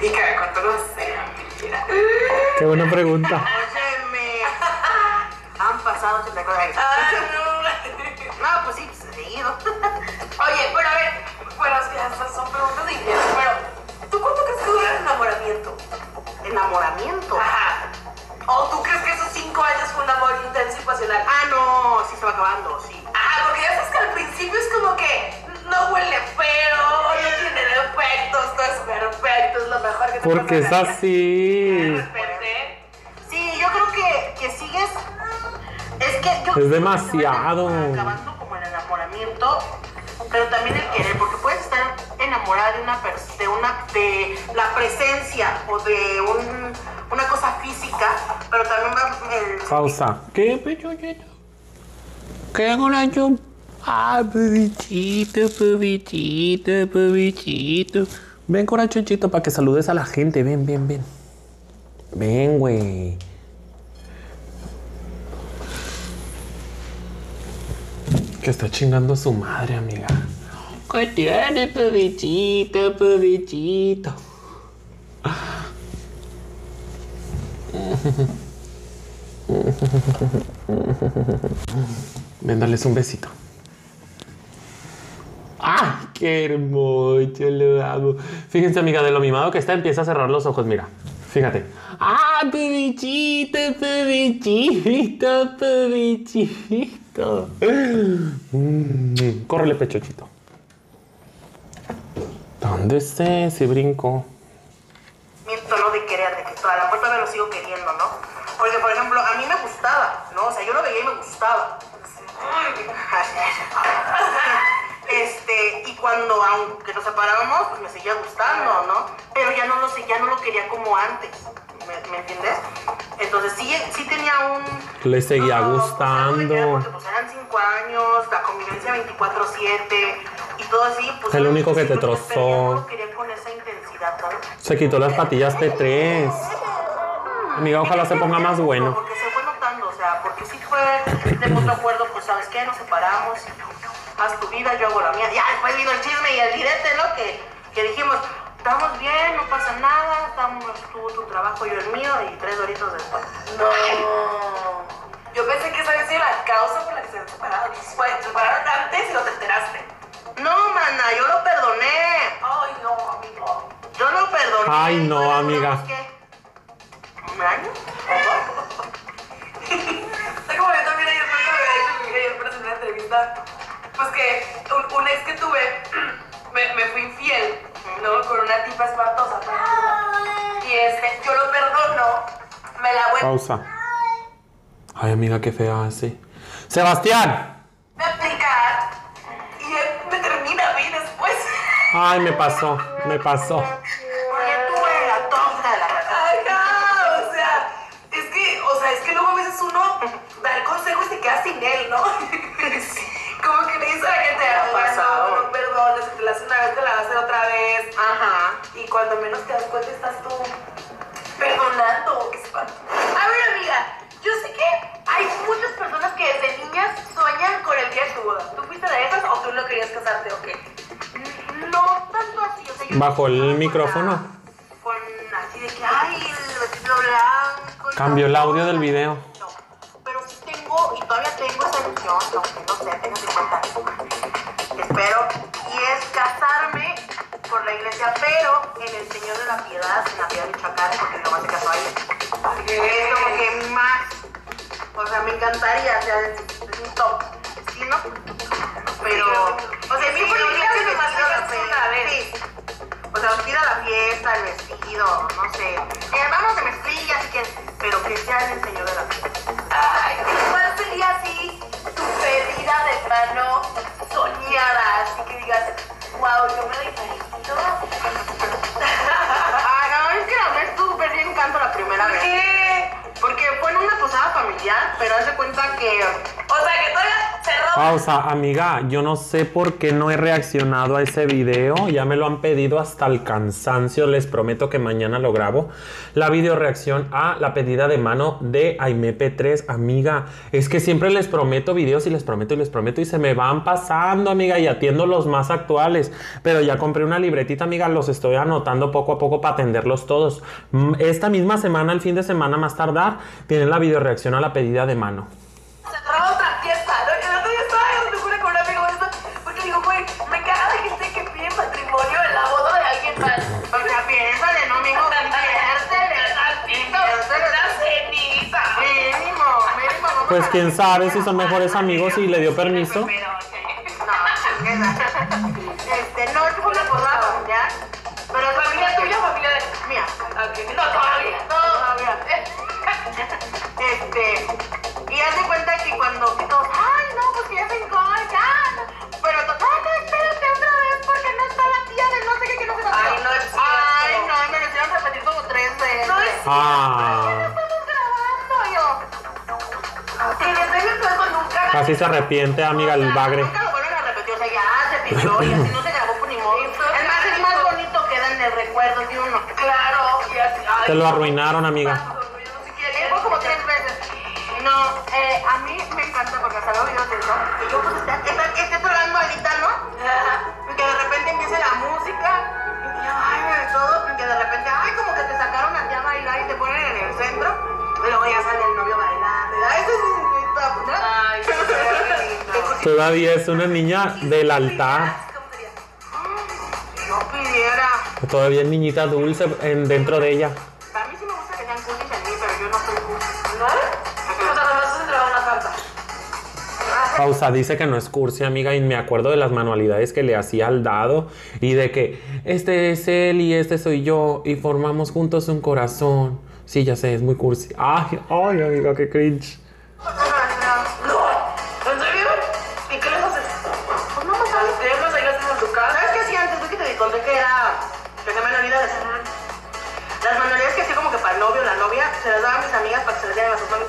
Y cada cuánto no sé, mentira. Qué buena pregunta. Óyeme. Han pasado 84 años. No, pues sí, pues seguido. Oye, pero a ver, bueno, es que estas son preguntas de inglés, pero ¿tú cuánto crees que dura el enamoramiento? ¿Enamoramiento? Ajá. ¿O tú crees que esos 5 años fue un amor intenso y pasional? Ah, no, sí se va acabando, sí. Ajá, porque ya sabes que al principio es como que no huele feo, no tiene defectos, todo es perfecto, es lo mejor que te Porque es pasa en la vida. así. De repente, Sí, yo creo que sigues. Es que yo. Es demasiado. Se va acabando como el enamoramiento, pero también el querer, porque puedes estar enamorada de de la presencia o de una cosa física, pero también va el. Pausa. ¿Qué pechuchito? ¿Qué hago la yo? Ah, pubichito, pubichito, pubichito. Ven, corachoncito, para que saludes a la gente. Ven, ven, ven. Ven, güey. Que está chingando a su madre, amiga. ¿Qué tiene, pubichito, pubichito? Ven, darles un besito. ¡Ay, qué hermoso! Lo amo. Fíjense, amiga, de lo mimado que está, empieza a cerrar los ojos, mira. Fíjate. ¡Ah, pubichito, pubichito, pubichito! Córrele, pechochito. ¿Dónde esté ese brinco? ¿No? De querer, de que a la puerta me lo sigo queriendo, ¿no? Porque, por ejemplo, a mí me gustaba, ¿no? O sea, yo lo veía y me gustaba. Y cuando, aunque nos separábamos, pues me seguía gustando, ¿no? Pero ya no lo quería como antes, ¿me entiendes? Entonces sí tenía un... Le seguía gustando. Porque pues eran 5 años, la convivencia 24/7 y todo así, pues... El único que te pero trozó. no lo quería con esa intensidad, ¿no? Se quitó las patillas P3. Amiga, ojalá se ponga más bueno. Porque se fue notando, o sea, porque sí fue de mutuo acuerdo, pues, ¿sabes qué? Nos separamos, haz tu vida, yo hago la mía. Ya después vino el chisme y el direte, ¿no? Que dijimos, estamos bien, no pasa nada, estamos tú tu trabajo, yo el mío, y 3 horitos después. no. Yo pensé que esa había sido la causa por la que se separaron. Bueno, se separaron antes y no te enteraste. No, mana, yo lo perdoné. Ay, no, amigo. Yo lo perdoné. Ay, no, Bueno, amiga. ¿qué? ¿Un año? Está como yo también ayer, creo que me había dicho mi amiga ayer para hacer una entrevista. Pues que un ex que tuve me fui infiel, ¿no? Con una tipa espantosa. Y yo lo perdono, me la voy Pausa. Ay, amiga, qué fea hace. ¡Sebastián! a aplicar y él me termina a mí después. Ay, me pasó, me pasó. Porque tú eres la tonta de la verdad. Ajá, es que luego a veces uno da el consejo y se queda sin él, ¿no? Como que le dice a la gente, no perdones, si te la haces una vez, te la vas a hacer otra vez. Ajá. Y cuando menos te das cuenta estás tú perdonando, qué espanto. A ver, amiga, yo sé que hay muchas personas que desde niñas sueñan con el día de tu boda. ¿Tú fuiste de esas o tú no querías casarte o qué? No tanto así, o sea, yo... Bajo el micrófono. Con así de que, ay, el vestido blanco... y Cambió el todo. audio del video. No, pero sí tengo, y todavía tengo esa ilusión, aunque no sé, tengo 50 años. Espero, y es casarme por la iglesia, pero en el Señor de la Piedad, en la Piedad de Michoacán, porque mi mamá se casó ahí. Es como que más, o sea, me encantaría, o sea, es un top, ¿sí, no? Pero, o sea, mi por iglesia el vestido, sí. O sea, ir a la fiesta, el vestido, no sé. Vamos de mezclilla, así que, pero que sea en el Señor de la Piedad. Ay, ¿cuál sería así tu pedida de mano soñada? Así que digas, wow, yo me la imagino. Ah, no, es que la verdad estuvo bien canto la primera vez. ¿Por qué? Porque fue en una posada familiar, pero haz de cuenta que... O sea, que todavía se rompe Pausa, amiga, yo no sé por qué no he reaccionado a ese video. Ya me lo han pedido hasta el cansancio. Les prometo que mañana lo grabo. La video reacción a la pedida de mano de Aimee P3. Amiga, es que siempre les prometo videos y les prometo y se me van pasando, amiga, y atiendo los más actuales. Pero ya compré una libretita, amiga, los estoy anotando poco a poco para atenderlos todos. Esta misma semana, el fin de semana más tardar, tienen la video reacción a la pedida de mano. Se traba otra fiesta, ¿no? El otro día estaba en locura con un amigo de eso, porque digo, güey, me caga de gente que pide matrimonio en la boda de alguien más. O sea, piénsale, no, mijo, piénsale. La ceniza. Mínimo, vamos Pues a- quién sabe si son mejores amigos y le dio permiso. No, chinguesa. No, es una posada familiar, pero es ¿Familia tuya o familia de mía. Ok, no, todavía. Todavía. Y haz de cuenta que cuando que todos, ay, no, pues que ya se hincó, ya. Pero todos, ay, no, espérate otra vez porque no está la tía de no sé qué, que no se la Ay, no es cierto. Ay, no, me lo hicieron repetir como 3 veces. No es Ah, Estamos grabando, yo. que les dejen todo con un cara. casi se arrepiente, amiga, el bagre. Nunca lo vuelven a repetir, o sea, ya se pichó y así no se grabó por ni modo. Además, es más bonito queda en el recuerdo de uno. Claro, y así. Ay, Te lo arruinaron, amiga. Fue como 3 veces. No, a mí me encanta porque hasta veo videos de eso. Y yo pues estoy hablando ahorita, ¿no? Y que de repente empiece la música y que ya bailan y todo. Y que de repente, ay, como que te sacaron a ti a bailar y te ponen en el centro. Y luego ya sale el novio bailando. Ay, eso es bonito, ¿no? Ay, qué lindo. Todavía es una niña del altar. ¿Cómo sería? No pidiera. Todavía es niñita dulce dentro de ella. A mí sí me gusta que sean cursis en mí, pero yo no soy cursi. ¿No? O sea, nomás se entregaba una santa. Pausa, dice que no es cursi, amiga, y me acuerdo de las manualidades que le hacía al dado y de que este es él y este soy yo y formamos juntos un corazón. Sí, ya sé, es muy cursi. Ay, amiga, qué cringe. No, ¿en serio? ¿Y qué les haces? Pues no me sabes. ¿Ustedes ahí lo hacen en tu casa? ¿Sabes qué hacía antes? Fue que te conté que era. Que se me olvida de eso. Las manualidades que hacía como que para el novio o la novia, se las daba a mis amigas para que se las dieran a sus novios.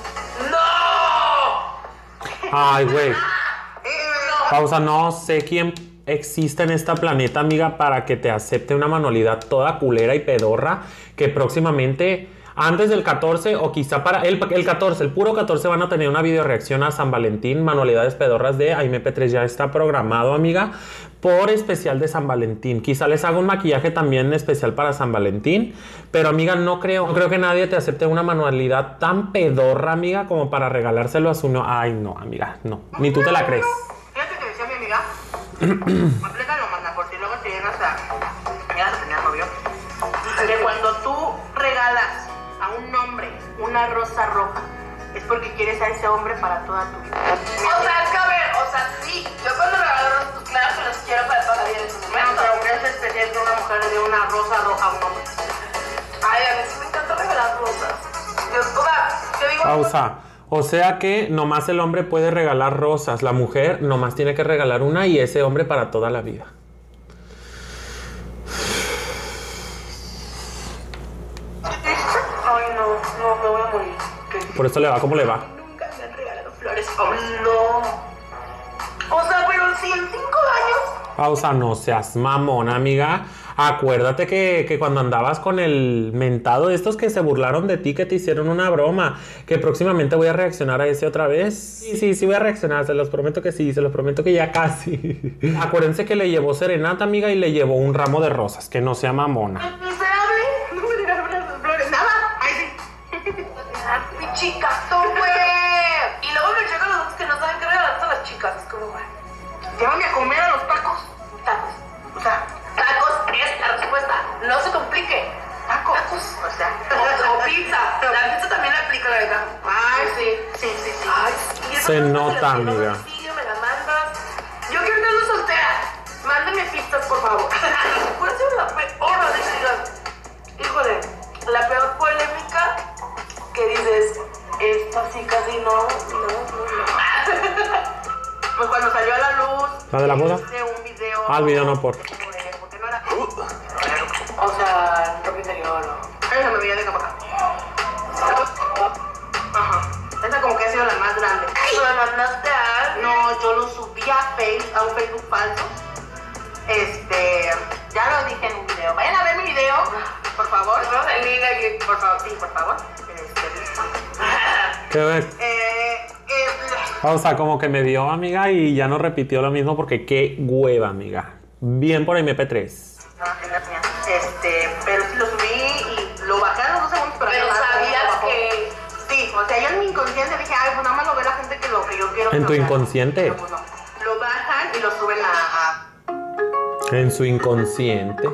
¡No! Ay, güey. Pausa, no sé quién existe en este planeta, amiga, para que te acepte una manualidad toda culera y pedorra que próximamente, antes del 14 o quizá para el 14, el puro 14 van a tener una video reacción a San Valentín, manualidades pedorras de Aimee P3 ya está programado, amiga, por especial de San Valentín. Quizá les haga un maquillaje también especial para San Valentín, pero amiga, no creo que nadie te acepte una manualidad tan pedorra, amiga, como para regalárselo a su no. Ay, no, amiga, no, ni tú te la crees. Fíjate que decía mi amiga, aplícalo, mana, por si luego te llegas a tener novio, que cuando tú regalas a un hombre una rosa roja, es porque quieres a ese hombre para toda tu vida. O sea, es que a ver, o sea, sí. Yo cuando regalo rosas, claro que los quiero para toda la vida en su Bueno, momento. pero que es especial que una mujer le dé una rosa roja a un hombre. Ay, a mí sí me encanta regalar rosas. O sea, yo digo... Pausa. O sea que nomás el hombre puede regalar rosas, la mujer nomás tiene que regalar una y ese hombre para toda la vida. Ay, no, me voy a morir. Por eso le va como le va. Nunca me han regalado flores como no. O sea, pero si en 5 años... Pausa, no seas mamona, amiga. Acuérdate que cuando andabas con el mentado de estos que se burlaron de ti, que te hicieron una broma, que próximamente voy a reaccionar a ese otra vez. Sí voy a reaccionar, se los prometo que sí, se los prometo que ya casi. Acuérdense que le llevó serenata, amiga, y le llevó un ramo de rosas, que no sea mamona. Miserable, no me regaló unas flores, nada. Ay, sí. Pichicato, güey. Y luego me checan los otros que no saben qué regalar a las chicas. Es como, güey. Llévame a comer a los tacos. Tacos. O sea, Tacos es la respuesta. No se complique. tacos. O sea, o pizza. La pizza también la aplica, la verdad. Ay, sí. Ay, y Se esa nota, cosa te la pido a amiga. domicilio, me la mandas. Yo quiero que ando soltera. Mándenme pizzas, por favor. ¿Cuál ha sido la peor? Híjole, la peor polémica que dices, esta sí casi no. Pues cuando salió a la luz. ¿La de la boda? hice un video. Ah, el video no por. Porque no era. O sea, ropa interior o... Esa me veía de cama acá. Ajá. Esa como que ha sido la más grande. ¿Me mandaste a No, yo lo subí a un Facebook falso. Ya lo dije en un video. Vayan a ver mi video, por favor. El link aquí. Por favor, sí, por favor. Listo. ¿Qué ves? O sea, como que me dio, amiga, y ya no repitió lo mismo porque qué hueva, amiga. Bien por MP3. Pero sí lo subí y lo bajé a los 2 segundos. Pero sabías que... Sí, o sea, yo en mi inconsciente dije, ay, pues nada más lo ve la gente que lo que yo quiero. ¿En tu inconsciente? Pero pues no. Lo bajan y lo suben En su inconsciente.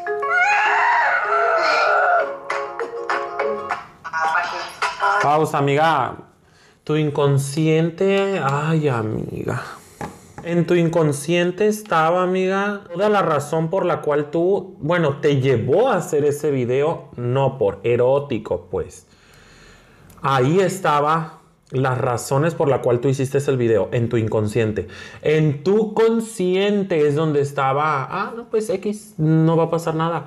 páginas. Pausa, amiga. Tu inconsciente... Ay, amiga. En tu inconsciente estaba, amiga, toda la razón por la cual tú, bueno, te llevó a hacer ese video, no por erótico, pues. Ahí estaba las razones por la cual tú hiciste el video, en tu inconsciente. En tu consciente es donde estaba, no, pues X, no va a pasar nada.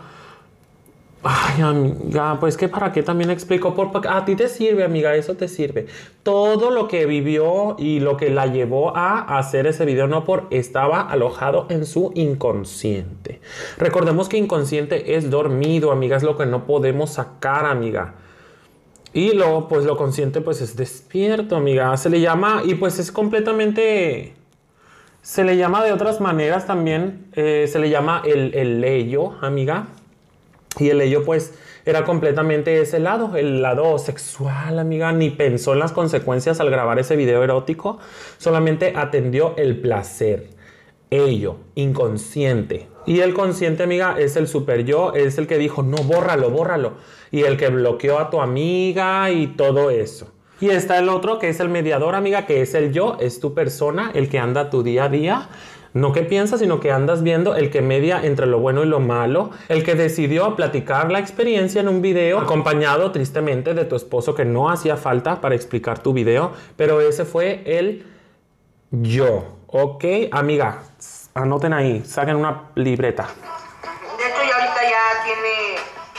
Ay, amiga, pues que para qué también explico. Porque a ti te sirve, amiga, eso te sirve. Todo lo que vivió y lo que la llevó a hacer ese video, no por estaba alojado en su inconsciente. Recordemos que inconsciente es dormido, amiga, es lo que no podemos sacar, amiga. Y luego, pues lo consciente, pues es despierto, amiga. Se le llama, y pues es completamente... Se le llama de otras maneras también. Se le llama el leyo, amiga. Y el ello pues era completamente ese lado, el lado sexual, amiga. Ni pensó en las consecuencias al grabar ese video erótico. Solamente atendió el placer. Ello, inconsciente. Y el consciente, amiga, es el super yo. Es el que dijo, no, bórralo, bórralo. Y el que bloqueó a tu amiga y todo eso. Y está el otro que es el mediador, amiga, que es el yo. Es tu persona, el que anda tu día a día. No que piensas, sino que andas viendo, el que media entre lo bueno y lo malo, el que decidió platicar la experiencia en un video, acompañado tristemente de tu esposo, que no hacía falta para explicar tu video, pero ese fue el yo. Ok, amiga, anoten ahí, saquen una libreta. De hecho, ya ahorita ya tiene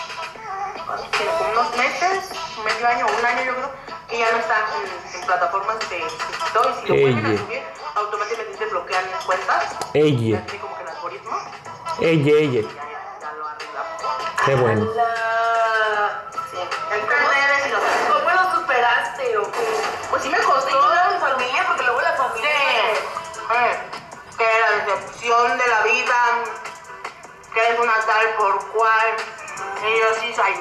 como unos meses, medio año, un año yo creo, que ya no está en plataformas de TikTok, y si lo vuelven a subir, automáticamente se bloquean cuentas. Ella. Así como que el algoritmo. Ella. Ya lo arreglamos. Qué bueno. Sí. ¿Cómo lo superaste o qué? Pues sí me costó. Ayudar a mi familia porque luego la familia... Que la decepción de la vida, que es una tal por cual. Y yo sí soy.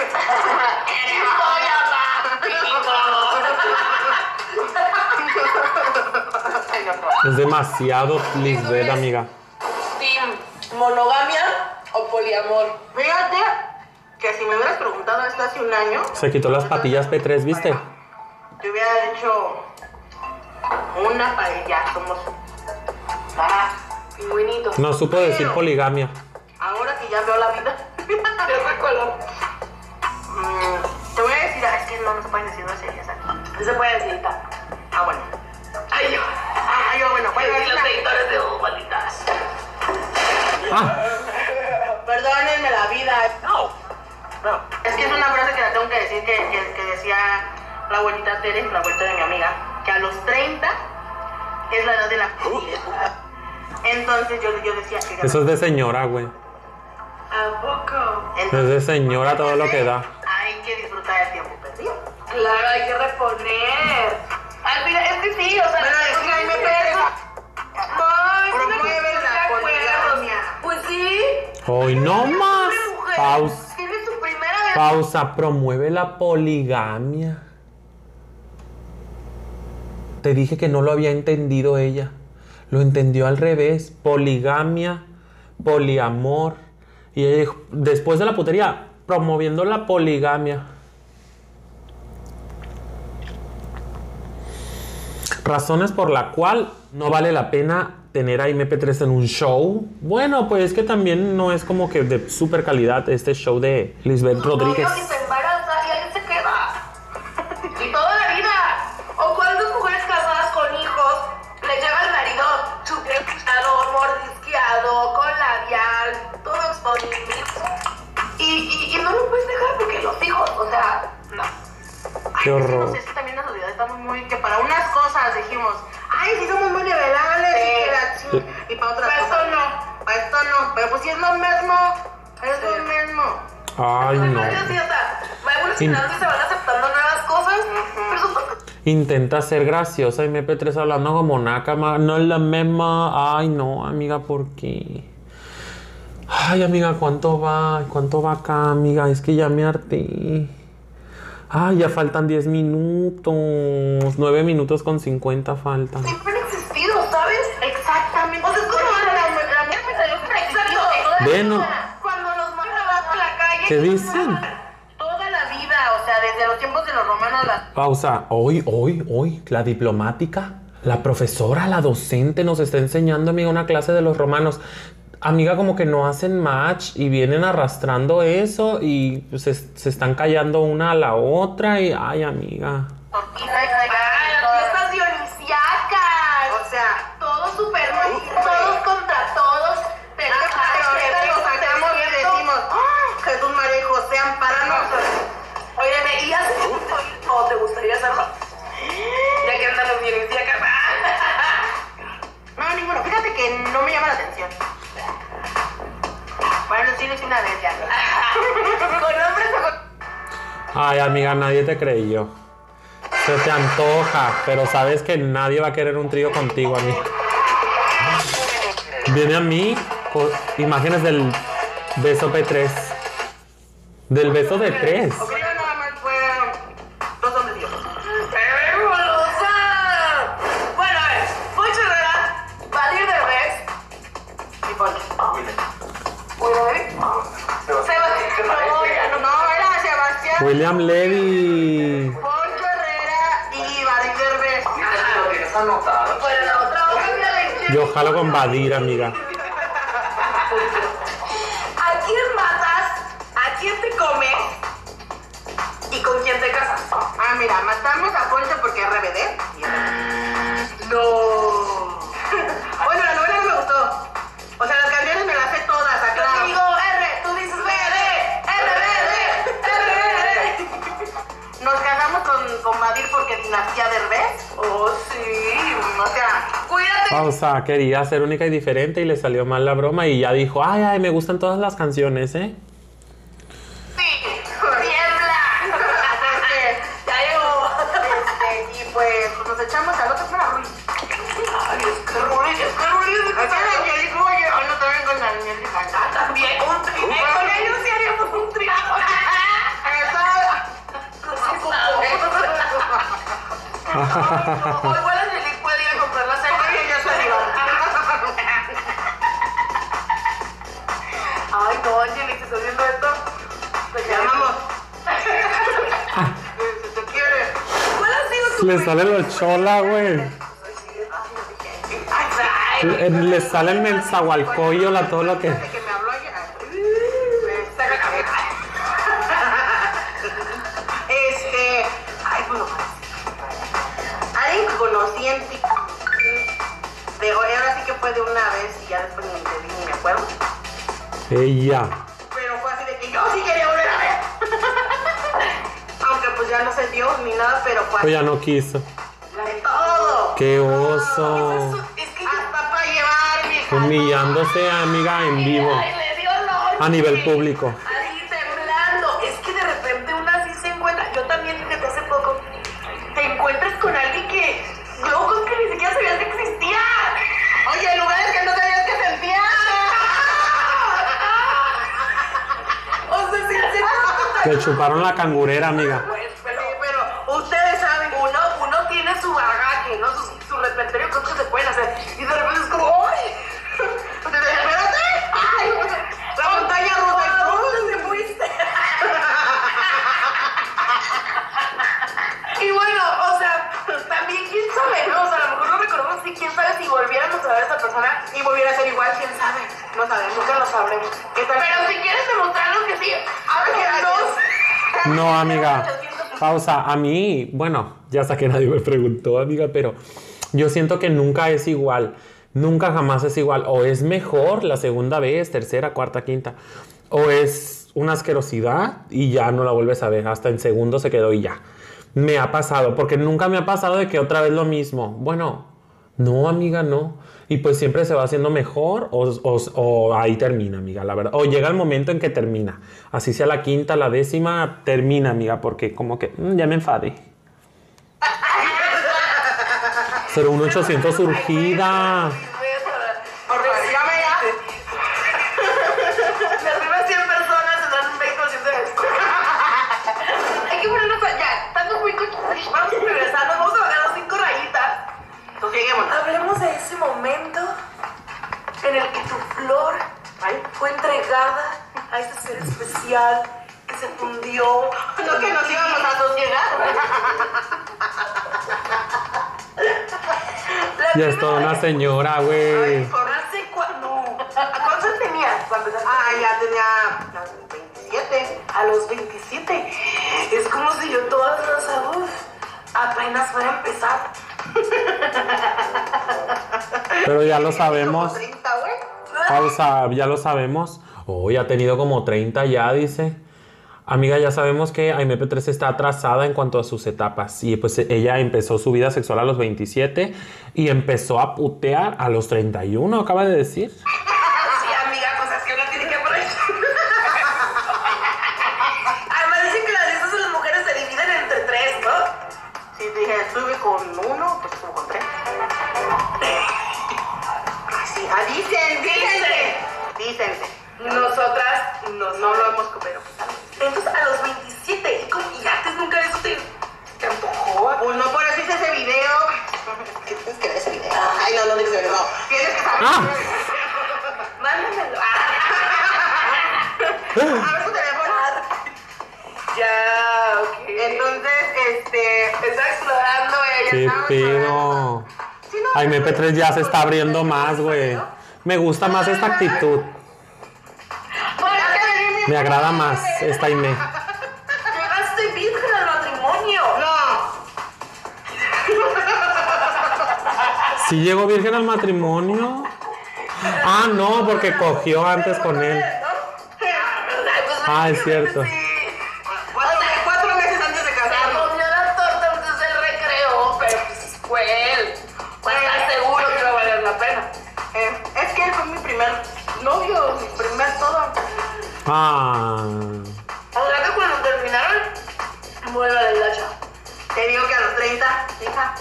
Es demasiado Lisbeth, amiga. ¿Team monogamia o poliamor? Fíjate que si me hubieras preguntado esto hace un año, Se quitó las patillas P3, ¿viste? te hubiera dicho una paella, somos Pingüinito. No supo decir poligamia. ahora que ya veo la vida. ¿De otro color? Te voy a decir, es que no se pueden decir groserías aquí. No se puede decir. Bueno. Ay, yo. Bueno, Y los es editores de bolitas. perdónenme la vida. No. Es que es una frase que la tengo que decir que decía la abuelita Tere, la abuelita de mi amiga, que a los 30 es la edad de la felicidad. Entonces yo decía que... Eso es de señora, güey. ¿A poco? Es de señora todo lo que da. Hay que disfrutar el tiempo perdido. Claro, hay que reponer. Al final, es que sí, o sea... Bueno, es que ahí me promueve la poligamia. Pues sí. Hoy no más. Pausa. Tiene su primera vez. Pausa. Promueve la poligamia. Te dije que no lo había entendido ella. Lo entendió al revés. Poligamia, poliamor. Y ella dijo, después de la putería, promoviendo la poligamia. Razones por la cual no vale la pena tener a MP3 en un show. Bueno, pues es que también no es como que de super calidad este show de Lisbeth Rodríguez. No, que se embaraza y ahí se queda. Y toda la vida. ¿O cuántas mujeres casadas con hijos le lleva al marido chupado, mordisqueado, con labial, todo exponible? Y no lo puedes dejar porque los hijos, o sea, no. Qué horror. No sé si también la sociedad estamos muy... que para unas cosas dijimos, ay, sí somos muy liberales y que la y para otras Para cosas. esto no. Para esto no, pero pues sí es lo mismo. Es lo mismo. Ay, no. Sí, o sea, va evolucionando y se van aceptando nuevas cosas. Pero son cosas. Intenta ser graciosa y MP3 hablando como naca, no es la misma. Ay, no, amiga, ¿por qué? Ay, amiga, ¿cuánto va? ¿Cuánto va acá, amiga? Es que ya me harté. Ay, ya faltan 10 minutos. 9 minutos con 50 faltan. Siempre han existido, ¿sabes? Exactamente. O sea, es como la mujer me salió siempre Exacto. Ven, Cuando los mandan a la calle. ¿qué dicen? toda la vida, o sea, desde los tiempos de los romanos, las Pausa. Hoy, la diplomática, la profesora, la docente nos está enseñando, amiga, una clase de los romanos. Amiga, como que no hacen match y vienen arrastrando eso y pues, se están callando una a la otra y, ay, amiga. tortillas, Las fiestas dionisiacas. o sea, Todos super todos contra todos. pero ahorita lo sacamos y decimos, ¡ah! Jesús, María y José, ampáranos. Oye, ¿y hace o te gustaría hacerlo? Ya que andan los dionisiacas. No, ninguno. Fíjate que no me llama la atención. Bueno, sí lo hice una vez ya. Con hombres o con... Ay, amiga, nadie te creyó. Se te antoja, pero sabes que nadie va a querer un trío contigo, amiga. Viene a mí con imágenes del beso P3. Del beso de 3. Ok, nada más fueron 2 hombres y yo. ¡Qué golosa! Bueno, a ver, Poncho Herrera, Valir Derbez Y Poncho. Sebastián. No, era Sebastián, William Levy. Poncho Herrera y Vadir Derbez. Bueno, la otra hoja de leche. Yo jalo con Badir, amiga. ¿A quién matas? ¿A quién te comes? ¿Y con quién te casas? Ah, mira, matamos a Poncho porque es RBD. No. Bueno, la novela no me gustó. O sea, las canciones me las sé todas, Yo aclaro. digo R, tú dices BD, RBD. Nos casamos con Vadir porque dinastía Derbez. Oh, sí. O sea, Cuídate. Pausa, quería ser única y diferente y le salió mal la broma y ya dijo, ay, me gustan todas las canciones, ¿eh? Sí. Tiembla. Ya llegó. y pues nos echamos al otro para Ruiz. Ay, es que Ruiz. Acá la Angelica, oye, no también con la Angelica. También un trío. Con ellos sí haríamos un trío. O igual Angelique puede ir a comprar la cena. Oye, yo soy Ay, no, Angelique, ¿estás viendo esto? Te Te amamos. Si te quiere. ¿Cuál ha sido tu Le sale lo chola, güey. Ay, Le sale el mensahualcoyo, todo lo que... Desde que me habló ayer. Ay, bueno. Alguien que conocí en TikTok. Ahora sí que fue de una vez y ya después ni te vi ni me acuerdo. Ella. Pero fue así de que yo sí quería volver a ver. Aunque pues ya no se dio ni nada, pero fue Pues así ya no quiso. de todo. ¡Qué oso! es que Hasta para llevarme. Humillándose, amiga, en vivo. Ay, le dio lonche. A nivel público. Así temblando. Es que de repente una sí se encuentra. Yo también, fíjate, hace poco te encuentras con alguien que luego que ni siquiera sabías que existía. Oye, lugares que no sabías que sentías. O sea, sí, Le chuparon la cangurera, amiga. pues, pero Sí, pero ustedes saben. uno tiene su bagaje, ¿no? Su repertorio, cosas que se pueden hacer. Y de repente es como, ¡ay! Espérate. Ay, la montaña rusa y ¿Dónde te fuiste? Y bueno, o sea, también quién sabe, ¿no? O sea, a lo mejor no recordamos si quién sabe si volviéramos a ver a esa persona y volviera a ser igual, quién sabe. No sabemos. nunca lo sabremos. ¿Qué tal? Pero si quieres demostrarnos que sí, háblanos. No, amiga. Pausa. A mí, bueno, ya sé que nadie me preguntó, amiga, pero yo siento que nunca es igual. Nunca jamás es igual. O es mejor la segunda vez, tercera, cuarta, quinta. O es una asquerosidad y ya no la vuelves a ver. Hasta en segundo se quedó y ya. Me ha pasado, porque nunca me ha pasado de que otra vez lo mismo. Bueno, No, amiga, no. Y pues siempre se va haciendo mejor o ahí termina, amiga, la verdad. O llega el momento en que termina. Así sea la quinta, la décima, termina, amiga, porque como que ya me enfadé. 01800 surgida. Llame ya. Las primeras 100 personas se dan un 20% de descuento. Hay que ponernos ya. Estamos muy contentos. Vamos a regresarnos. Vamos a bajar las 5 rayitas. Entonces lleguemos. Hablemos de ese momento en el que tu flor fue entregada a ese ser especial que se fundió. No que nos íbamos a sosiegar. Ya es toda una señora, güey. ¿Hace cuándo? ¿Cuántos tenías cuando empezaste? Ya tenía 27. A los 27. Es como si yo todas las salud apenas fuera a empezar. Pero ya lo sabemos. 30, güey. Pausa, ya lo sabemos. Oh, ya ha tenido como 30 ya, dice. Amiga, ya sabemos que AMP3 está atrasada en cuanto a sus etapas. Y pues ella empezó su vida sexual a los 27 y empezó a putear a los 31, acaba de decir. Sí, amiga, pues es que uno tiene que aprovechar. Además dicen que las listas de las mujeres se dividen entre 3, ¿no? Si dije, sube con 1, pues subo con 3. Sí, dícense. Nosotras No lo hemos comido. Entonces a los 27, y antes nunca eso te antojó. Pues no por eso hice ese video. ¿Qué tienes que ver ese video? Ay, no tienes que ver, no. Tienes que saber. Mándamelo. A ver tu teléfono. Ya, ok. Entonces, está explorando ella. ¿Qué pedo? Sí, no, AMP3 ya se está abriendo más, güey. Me gusta más esta actitud. Me agrada más esta Aime. Llegaste virgen al matrimonio. No. ¿Sí llegó virgen al matrimonio? Ah, no, porque cogió antes con él. Ah, es cierto. 4 meses antes de Se casarnos. comió la torta antes del recreo, pero pues fue él. Pues estás seguro que va a valer la pena. Es que él fue mi primer novio, mi primer todo. Ah. Ahora que cuando terminaron, vuelve a la hilacha. Te digo que a los 30, hija.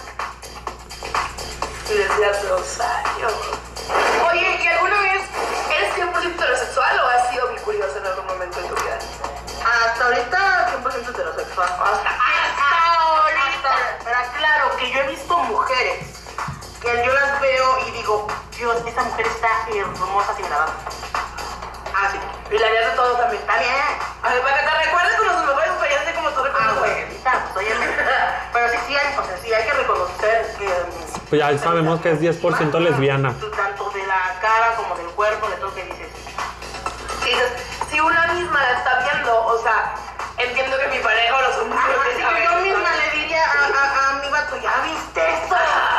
Y decías los años. Oye, ¿y alguna vez eres 100% heterosexual o has sido bicuriosa en algún momento de tu vida? Hasta ahorita 100% heterosexual. Hasta ahorita. Pero claro que yo he visto mujeres que yo las veo y digo, Dios, esta mujer está hermosa si me la dan. Ah, sí. Y la harías de todo también. Está bien. A ver, para que te recuerdes con los mejores experiencias como tú recuerdas. Güey, pues oye. Pero sí hay, o sea, sí hay que reconocer que Pues ya sabemos que es 10% lesbiana. tanto de la cara como del cuerpo, de todo que dices. Y dices, si una misma la está viendo, o sea, entiendo que mi pareja o los hombres... Yo misma le diría a mi vato, ¿ya viste eso?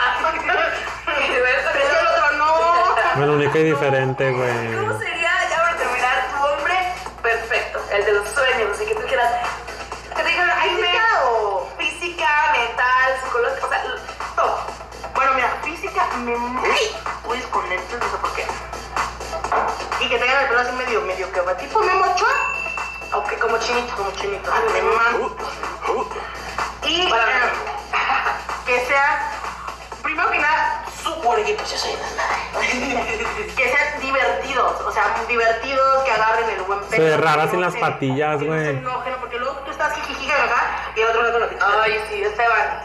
Pero el otro no. Bueno, única y diferente, güey. ¿Cómo sería, ya para terminar, tu hombre perfecto? El de los sueños, así que tú quieras... Que te digan, ay, o física, mental, psicológica, o sea, todo. bueno, mira, física me puedes con lentes, no sé por qué. Y que tengan el pelo así medio que va tipo Memo Ochoa. Aunque como chinito. Como chinito. Me mama. Y que sea, primero que nada, porque pues yo soy una que sean divertidos, o sea, divertidos, que agarren el buen peso. Se ve rara sin las patillas, que no se güey. enojen, porque luego tú estás jijiji acá y el otro lado con la pizza. Ay, sí, Esteban.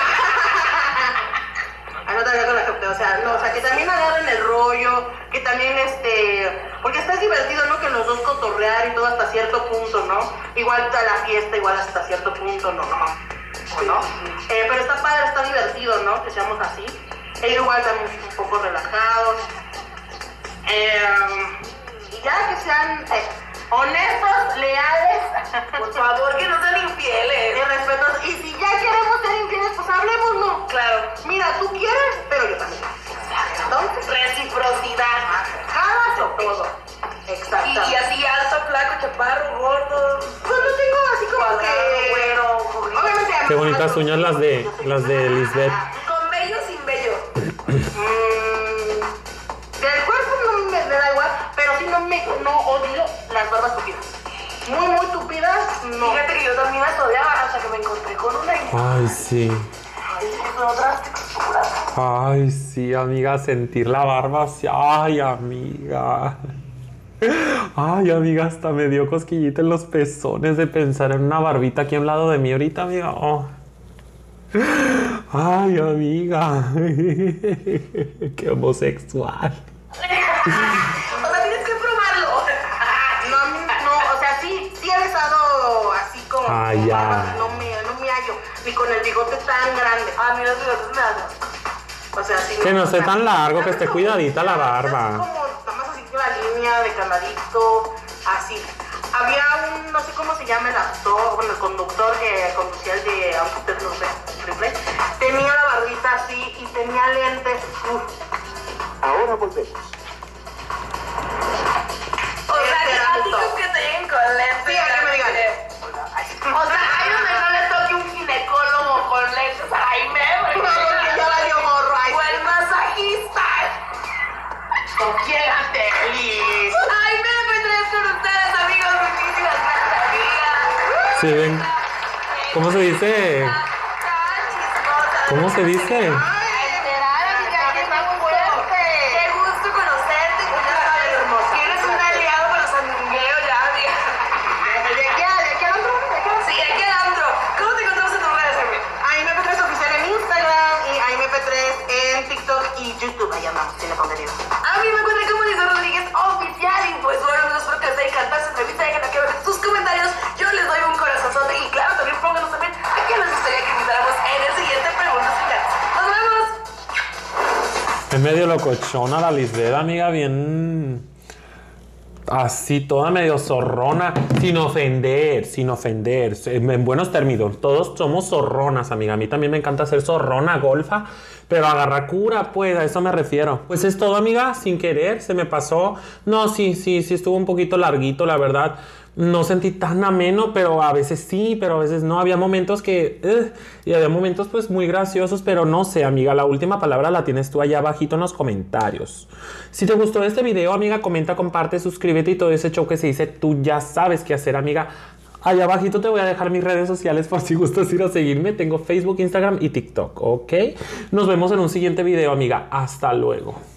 No te con la gente, o sea, no, o sea, que también agarren el rollo, que también porque está divertido, ¿no? Que los dos cotorrear y todo hasta cierto punto, ¿no? Igual a la fiesta, igual hasta cierto punto, ¿no? ¿O no? Pero está padre, está divertido, ¿no? Que seamos así. Igual también un poco relajados. Y ya que sean honestos, leales. Por favor, que no sean Y infieles. respetuosos. Y si ya queremos ser infieles, pues hablemos, ¿no? Claro. Mira, tú quieres, pero yo también. Entonces, Reciprocidad. jalas o todo. Exacto. Y así alto, flaco, chaparro, gordo. Pues no tengo así como Cuadrado, que... güero, gordito. Obviamente... Qué bonitas uñas las de Lisbeth. Con bello, sin bello. mí me odiaban hasta que me encontré con una y Ay, sí. ay, son otras texturas. Ay, sí, amiga, sentir la barba así. Ay, amiga. Ay, amiga, hasta me dio cosquillita en los pezones de pensar en una barbita aquí a un lado de mí ahorita, amiga. Oh. Ay, amiga. Qué homosexual. O sea, tienes que probarlo. No, o sea, sí he besado así como. Ah, como ya. barba, no me hallo. Ni con el bigote tan grande. A mí los bigotes me dan. O sea, sí. Que no o esté sea, tan largo, que nada esté más cuidadita la Así barba. como, nada más así que la línea de candadito, así. Había un, no sé cómo se llama el actor, bueno, el conductor que conducía el de Autos, no sé, triple. Tenía la barbita así y tenía lentes. Uf. Ahora volvemos. O sea, Este que era a mi ti top. con que te lleguen con lentes. Sí, a que me digan. O sea, ahí donde no le toque un ginecólogo con lentes a Jaime, No, porque ya valió gorro. Ay, o el masajista. quédate feliz. Ay, me traes con ustedes, amigos. Muchísimas gracias, amiga. Sí, ven. ¿Cómo se dice? Tan chismosa. ¿Cómo se dice? Ay, Enterar, amiga, que está muy fuerte. Qué gusto conocerte, que ya sabes, hermosa. Tienes un aliado para los amigueos ya, amiga. ¿De qué al otro? ¿De qué al otro? Sí, aquí el antro. ¿Cómo te encontramos en tus redes, amiga? AIMP3 oficial en Instagram y AIMP3 en TikTok y YouTube. Ahí andamos, tiene contenido. A mí me encuentran como Lisa Rodríguez Oficial y pues bueno, amigos, espero que les haya encantado esta entrevista. Dejen aquí abajo sus comentarios. Yo les doy un corazonzote y claro, también pónganos también a qué les gustaría que invitáramos en el siguiente Preguntas Finales. ¡Nos vemos! Es medio locochona la Lisbeth, amiga, bien. Así, toda medio zorrona, sin ofender, en buenos términos. Todos somos zorronas, amiga. A mí también me encanta ser zorrona, golfa, pero agarrar cura, pues, a eso me refiero. Pues es todo, amiga, sin querer, se me pasó. No, sí, estuvo un poquito larguito, la verdad. No sentí tan ameno, pero a veces sí, pero a veces no. Había momentos que... y había momentos pues muy graciosos, pero no sé, amiga. La última palabra la tienes tú allá abajito en los comentarios. Si te gustó este video, amiga, comenta, comparte, suscríbete y todo ese show que se dice. Tú ya sabes qué hacer, amiga. Allá abajito te voy a dejar mis redes sociales por si gustas ir a seguirme. Tengo Facebook, Instagram y TikTok, ¿ok? Nos vemos en un siguiente video, amiga. Hasta luego.